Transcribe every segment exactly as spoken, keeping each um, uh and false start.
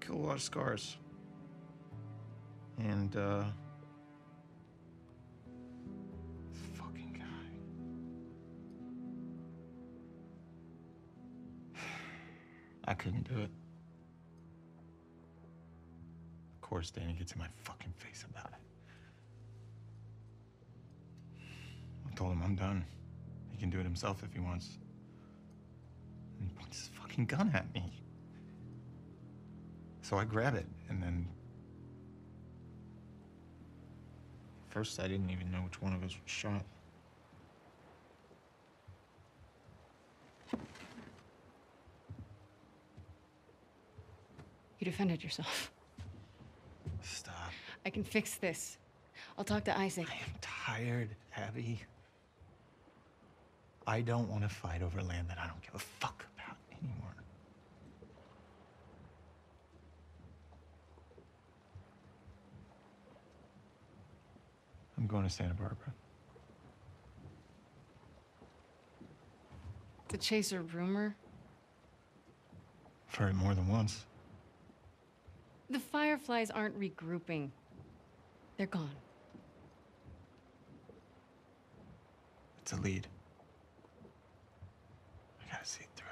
kill a lot of scars. And, uh... this fucking guy. I couldn't do it. Of course, Danny gets in my fucking face about it. I told him I'm done. He can do it himself if he wants. And he points his fucking gun at me. So I grab it, and then... First, I didn't even know which one of us was shot. You defended yourself. Stop. I can fix this. I'll talk to Isaac. I am tired, Abby. I don't want to fight over land that I don't give a fuck about anymore. I'm going to Santa Barbara. To chase a rumor? I've heard it more than once. The Fireflies aren't regrouping. They're gone. It's a lead. I gotta see it through.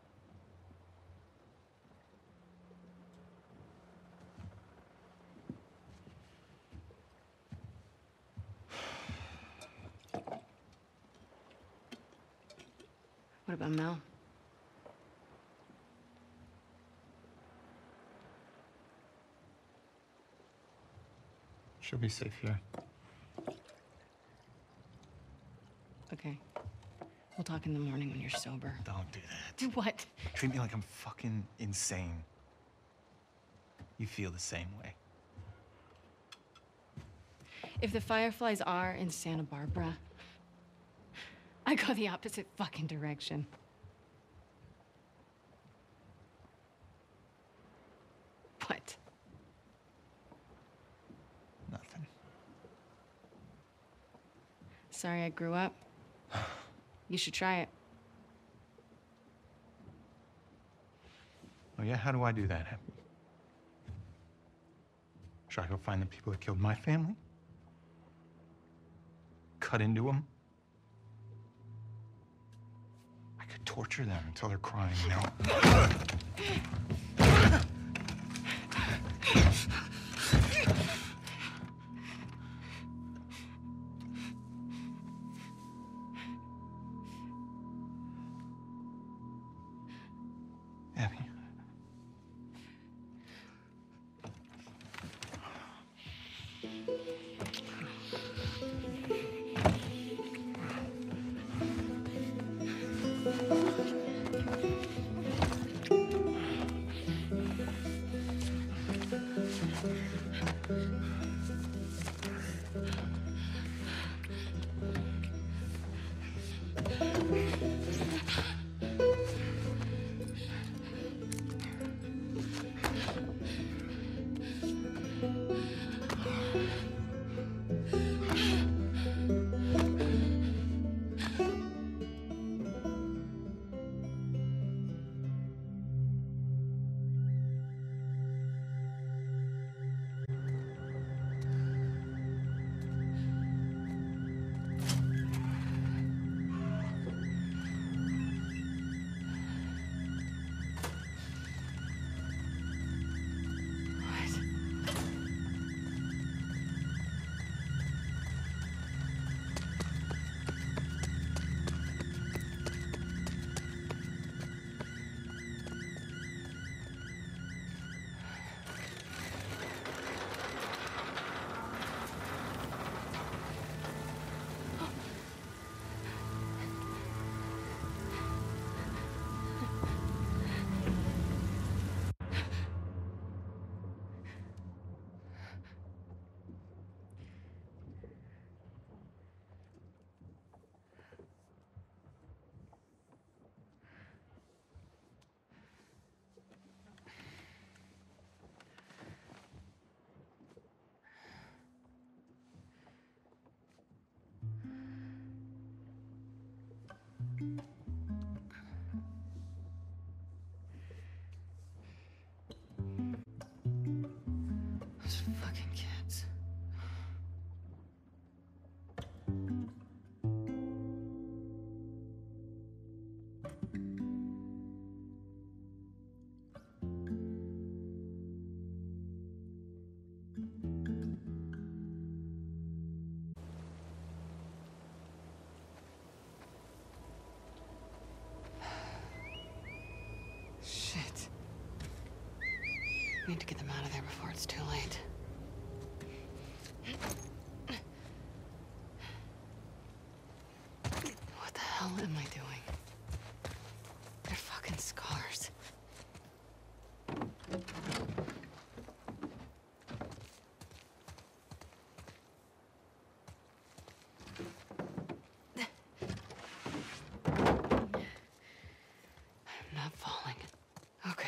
What about Mel? She'll be safe here. Okay. We'll talk in the morning when you're sober. Don't do that. Do what? Treat me like I'm fucking insane. You feel the same way. If the Fireflies are in Santa Barbara, I go the opposite fucking direction. What? Nothing. Sorry I grew up. You should try it. Oh yeah? How do I do that, Abby? Should I go find the people that killed my family? Cut into them? I could torture them until they're crying, you know? Abby. We need to get them out of there before it's too late. What the hell am I doing? They're fucking scars. I'm not falling. Okay.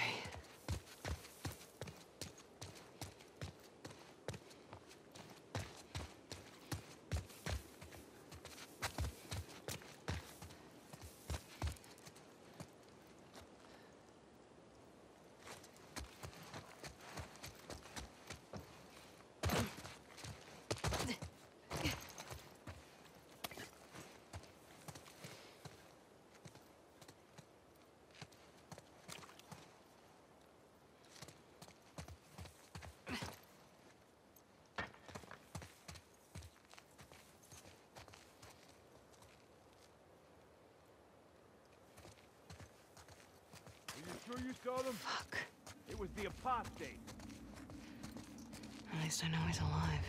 Sure you saw them? Fuck. It was the apostate. At least I know he's alive.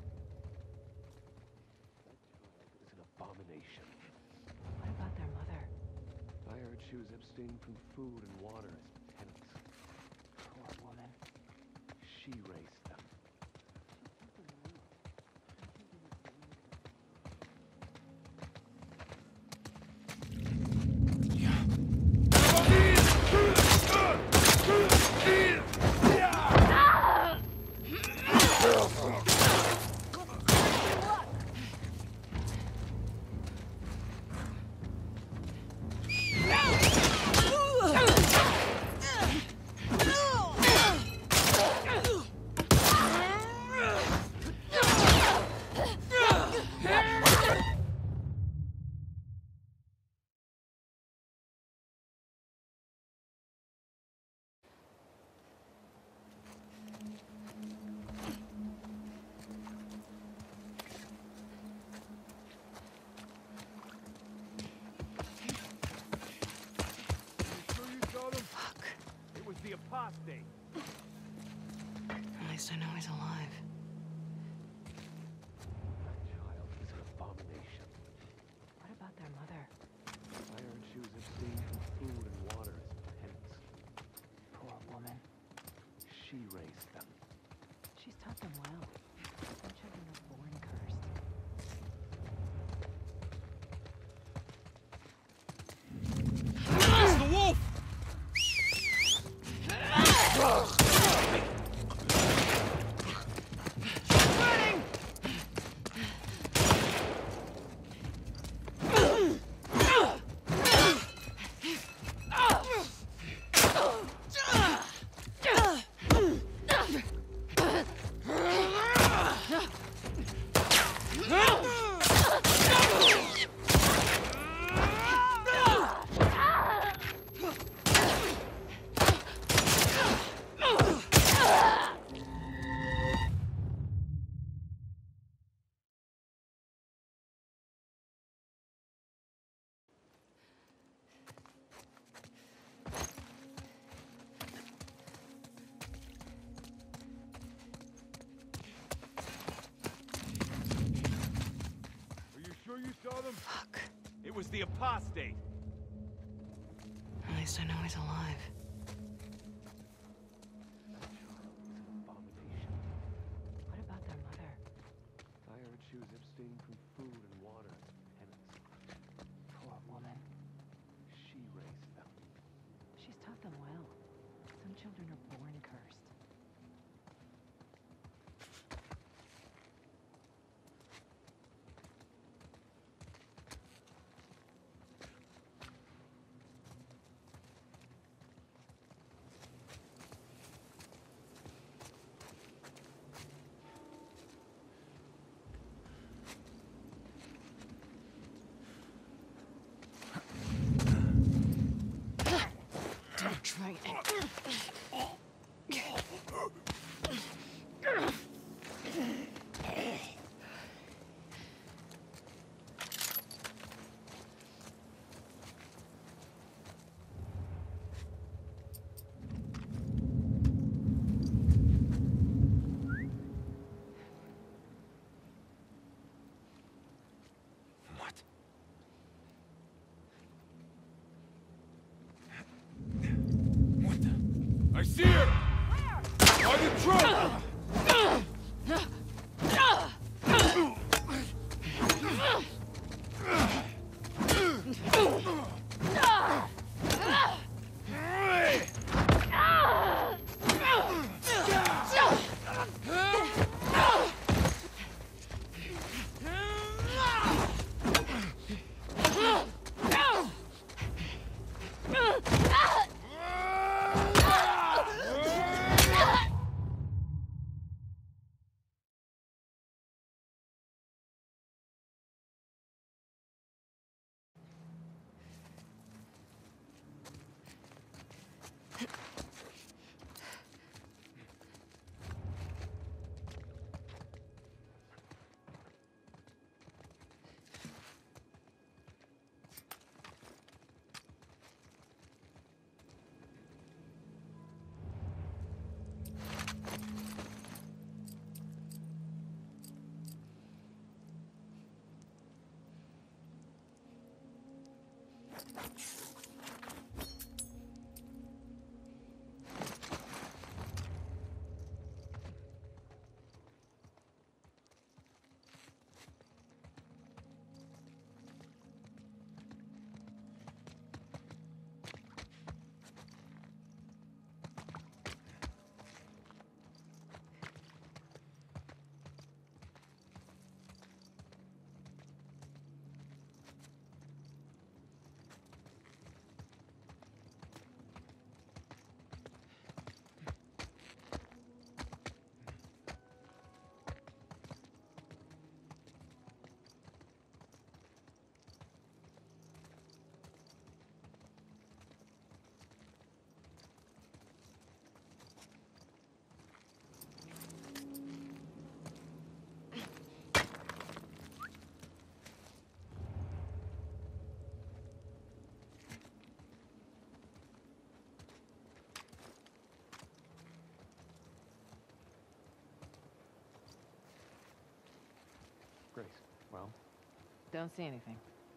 It's an abomination. What about their mother? I heard she was abstaining from food and water as penance. Poor woman. She raised them. The apostate. At least I know he's alive. That child is an abomination. What about their mother? I heard she was abstaining from food and water as penance. Poor woman. She raised them. She's taught them well. Some children are born cursed. It's the wolf! Sure you saw them? Fuck. It was the apostate. At least I know he's alive. That child is an abomination. What about their mother? I heard she was abstaining from food and water as penance. Poor woman. She raised them. She's taught them well. Some children are born cursed. Don't try it. I see her! By the truck! Grace, well, Don't see anything.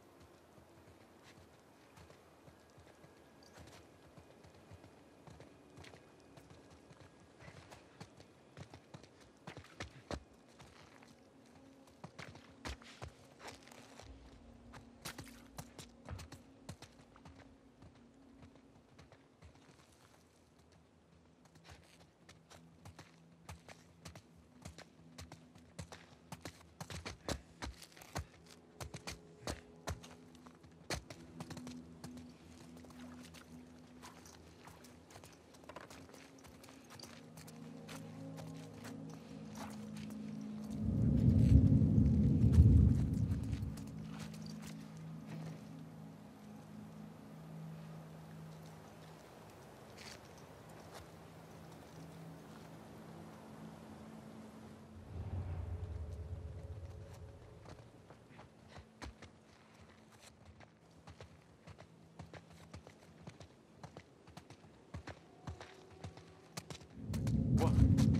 what?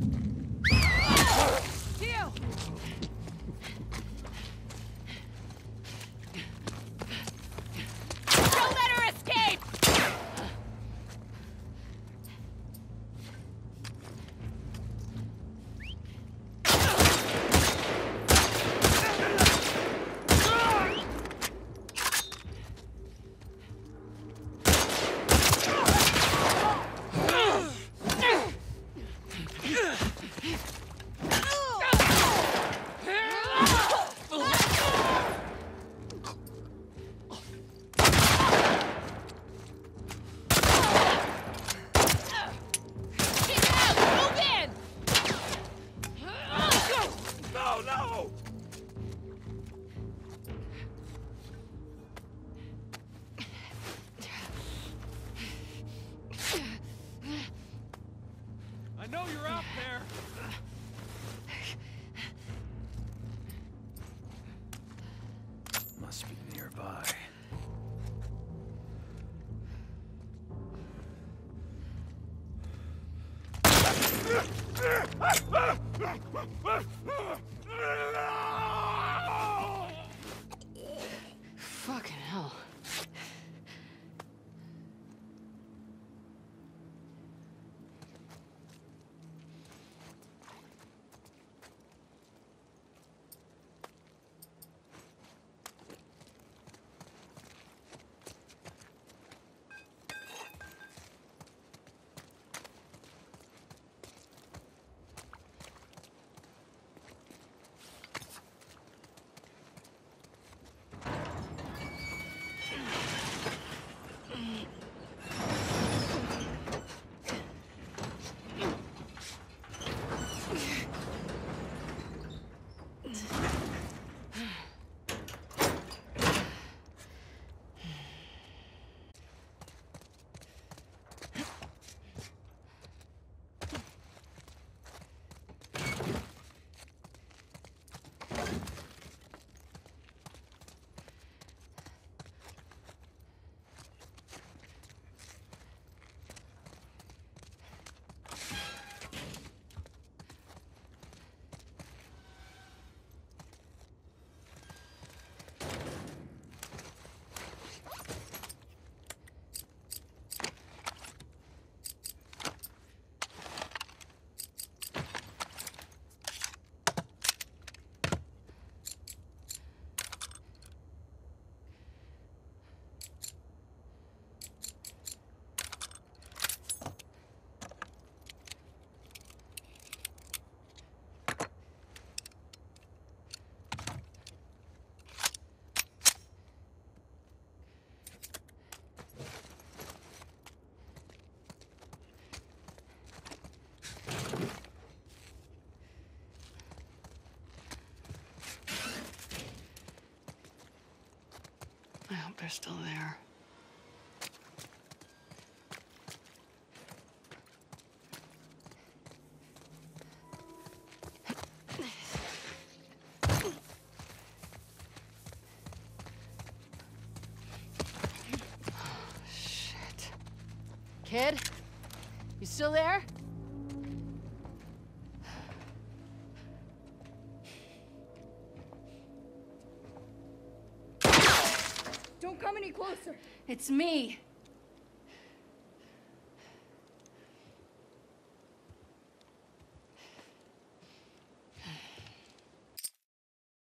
Don't let her escape! No, no! I know you're out there! Must be nearby. Fucking hell. hope they're still there. Shit. Kid? You still there? Don't come any closer. It's me.